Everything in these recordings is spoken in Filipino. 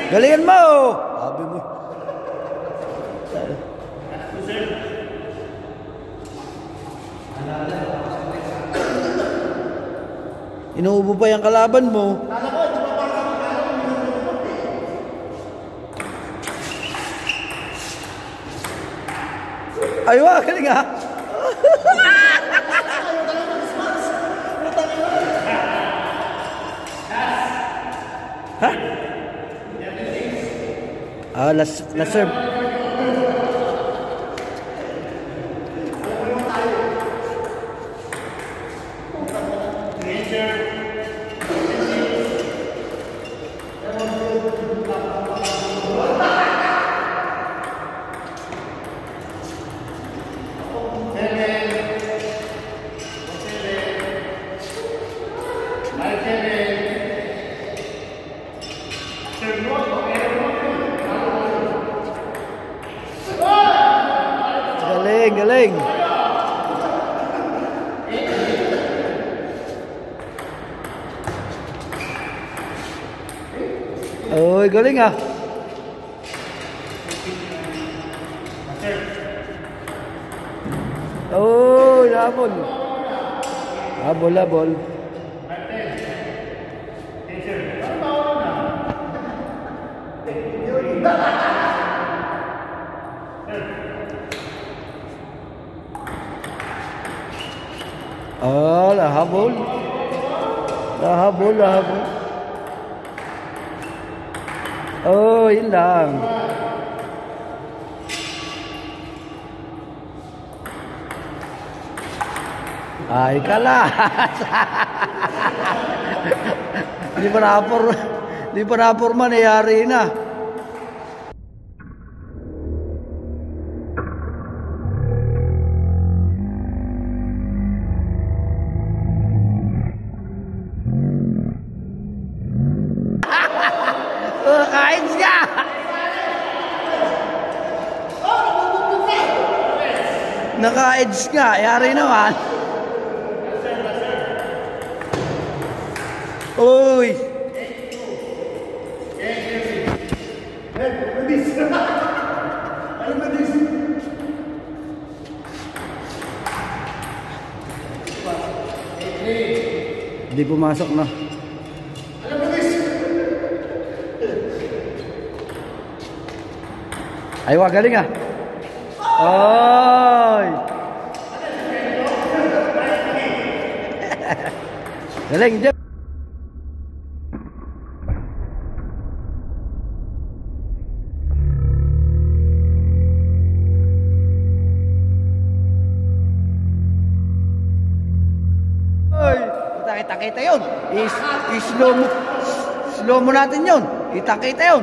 Galingan mo! Sabi mo. Inuubo pa yung kalaban mo. Ay, wag, galing ha. Ha? Ah, last serve. Galing. Oy, galing ah. Oh, labon. Labon. Oh, lahabol. Oh, yun lang. Ay, kalas. Hindi pa napurma, nangyari na. Kain siya! Naka-edge nga, yari naman. Uy! Hindi pumasok na. Ay, wag, galing ah. Oy! Galing, Jeff. Oy! Kita yun. Slow mo natin yun. Kita yun.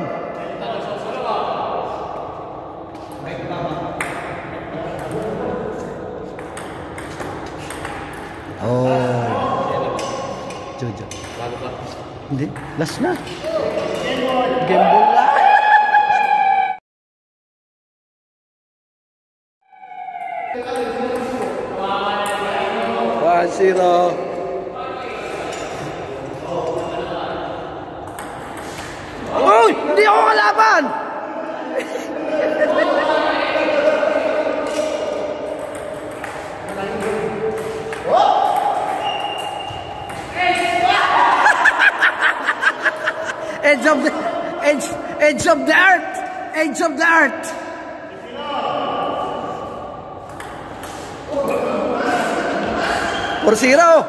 Oh. Jojo. Hindi. Last na. Game ball na. 1-0. Uy! Hindi ako kalaban! Edge of the earth. 4-0.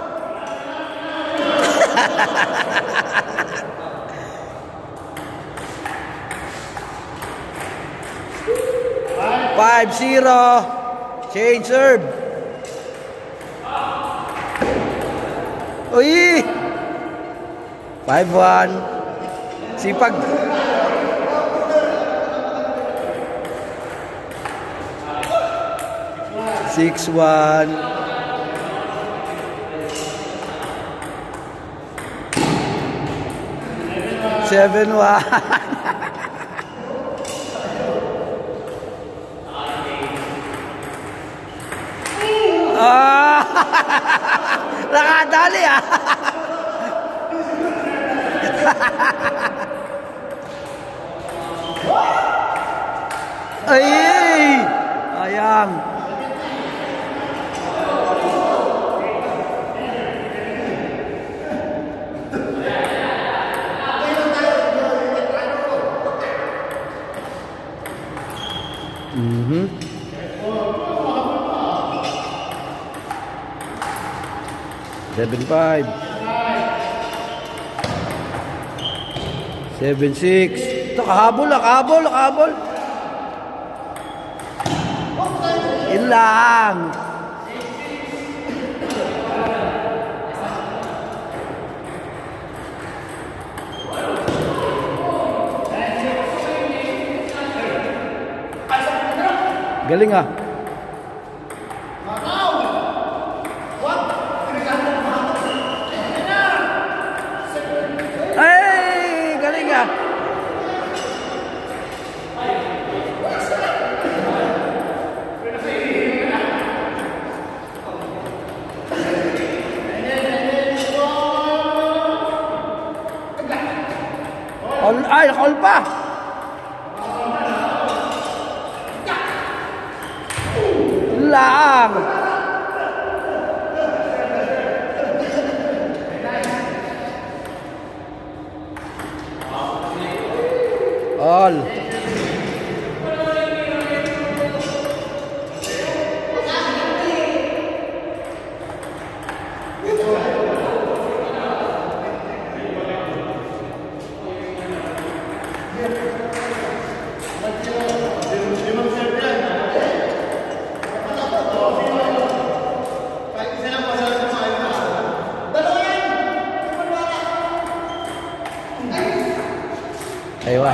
5-0. Change serve. Uy! 5-1. Sipag. 6-1. 7-1. Nakadali ah. Ay! Ayang. Seven 5. 7-6. Ito, kahabol. Yun lang. Galing ah. Ay, galing ah. Ay, call pa. Lang. All. Aywa.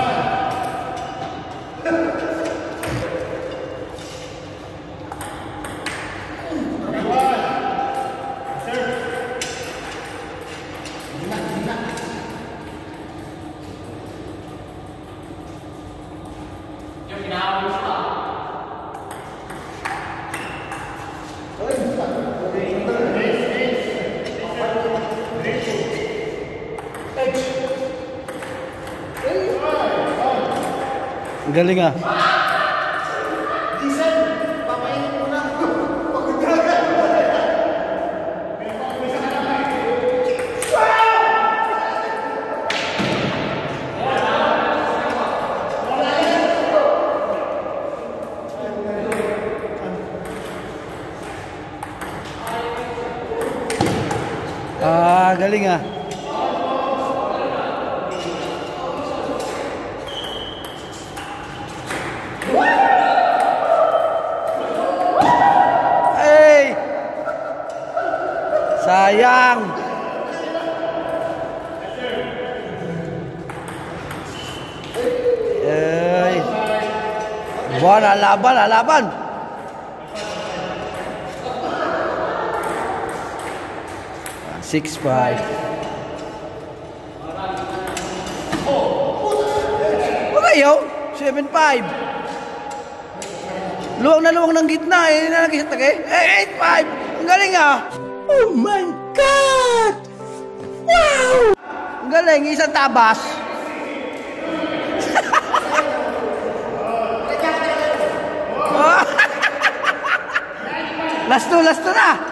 Galing ah. Galing ah. Sayang. Ay. Buwan, alaban. 6-5. Ayaw. 7-5. Luwang na luwang ng gitna eh. Nalagay sa tagay. 8-5. Ang galing ah. Oh my God! Wow! Ang galing, isang tabas. Last two na.